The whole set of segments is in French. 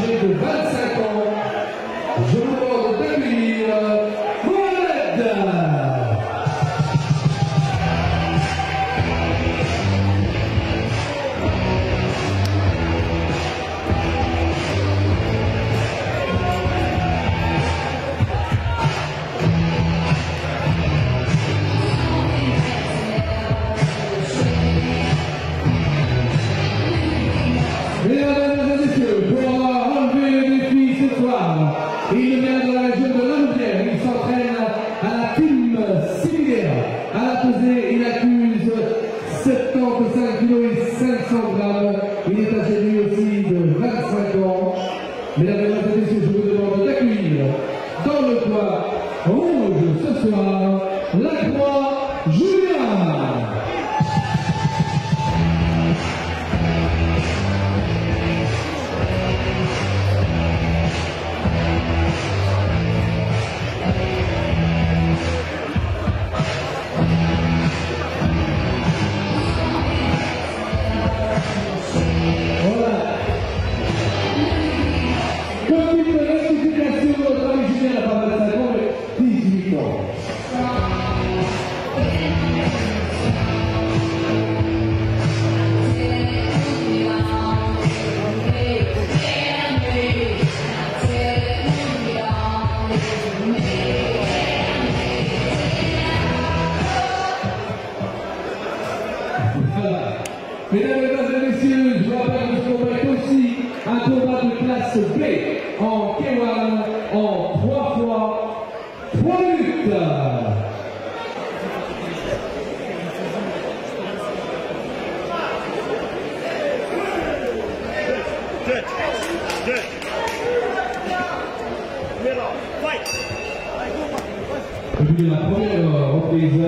âgé de 25 ans. Je vous demande d'accueillir Mohamed. Mesdames et messieurs, pour avoir relevé le défi ce soir, il vient de la région de Landière, il s'entraîne à la team similaire. À la pesée, il accuse 75 kg et 500 grammes. Il est âgé lui aussi de 25 ans. Mesdames et messieurs, je vous demande d'accueillir dans le poids rouge ce soir, Lacroix Julien. Mesdames et messieurs, je vous rappelle que ce combat est aussi un combat de classe B en K1 en 3 fois 3 luttes. Et puis la première reprise.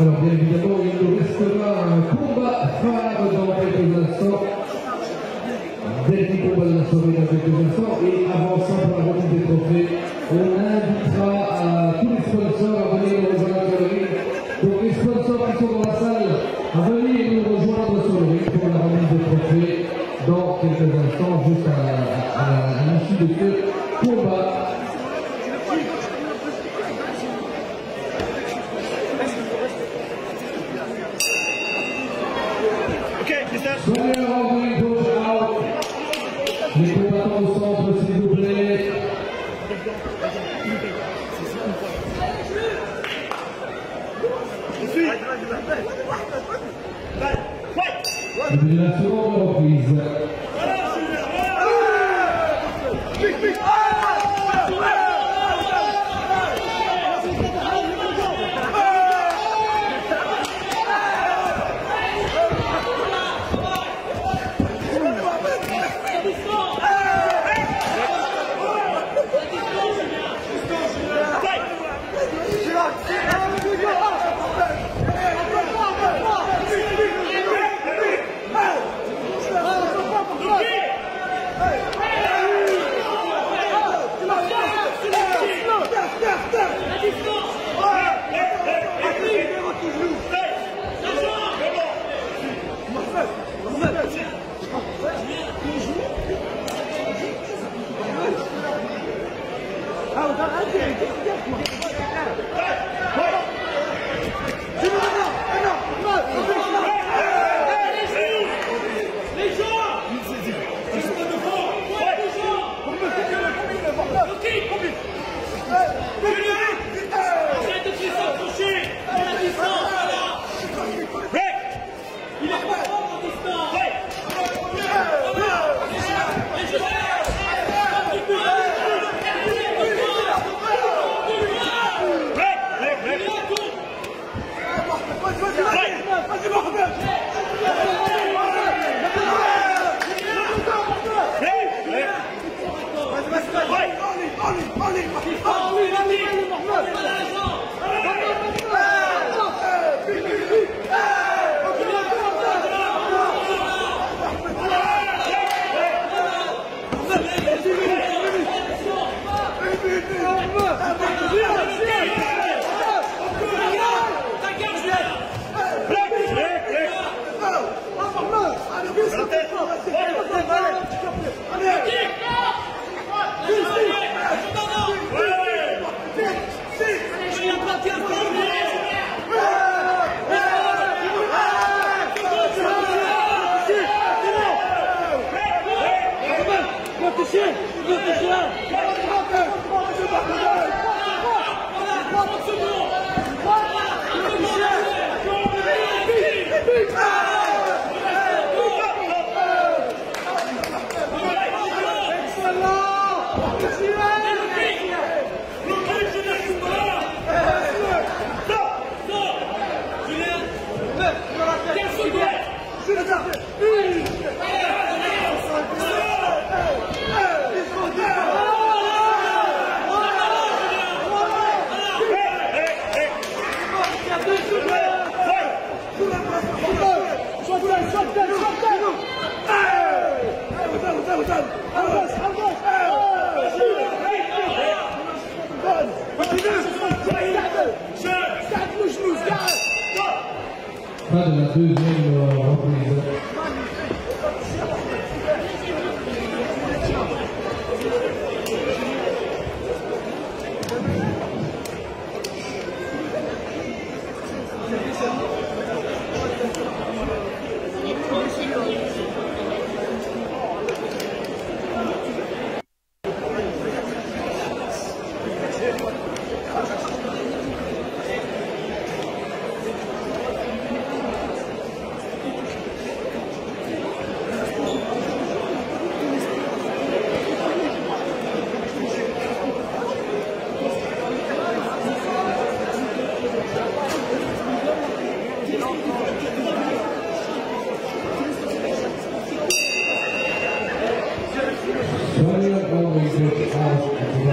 Alors bien évidemment, il nous restera un combat phare dans quelques instants. Dernier combat de la soirée dans quelques instants. Et avant ça, pour la remise des trophées, on invitera tous les sponsors à venir nous rejoindre sur le ring. Donc les sponsors qui sont dans la salle, à venir nous rejoindre sur le ring pour la remise des trophées dans quelques instants, juste à l'issue de ce combat. Soyez renvoyés gauche out. Les combattants au centre, s'il vous plaît. La seconde reprise. Fin de la deuxième reprise.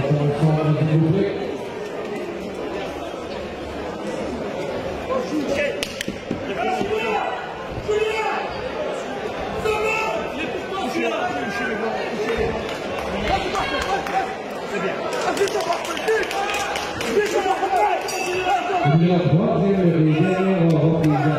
Okay. La troisième et dernière reprise.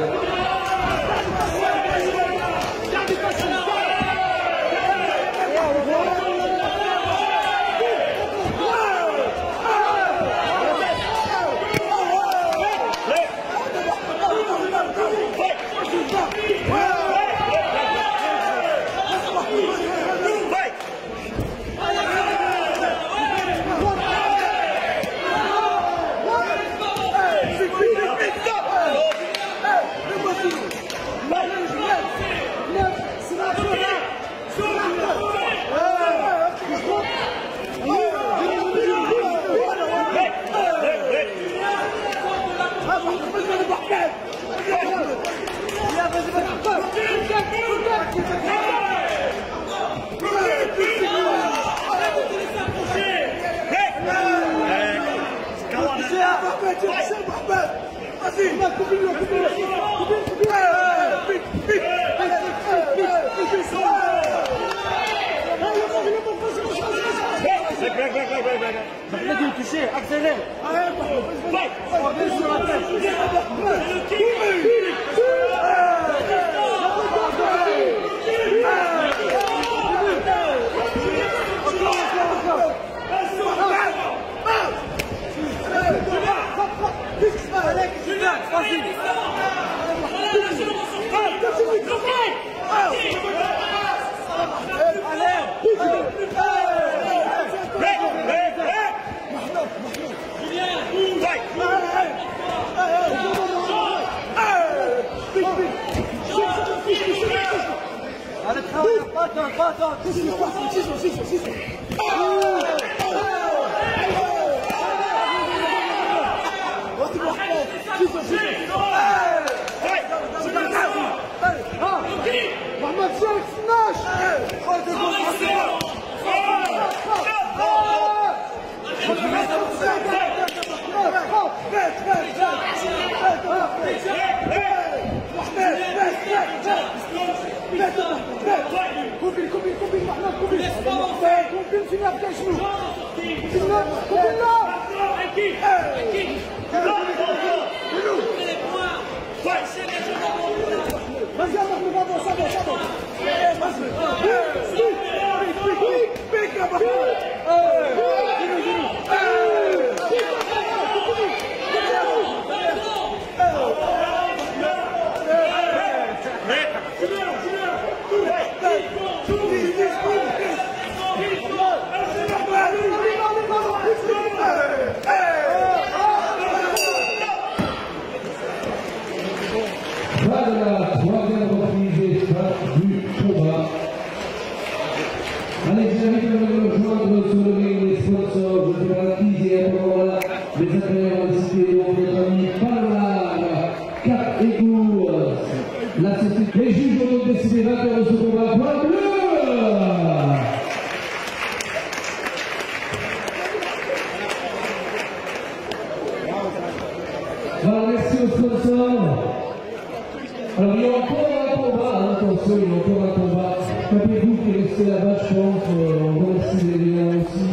Accélère. Sur la tête. Les juges ont donc décidé vainqueur de ce combat pour la bleue. Voilà, merci aux sponsors. Alors il y a encore un combat, attention, il y a encore un combat. Tapez-vous qui est resté là-bas, je pense. On remercie les liens aussi.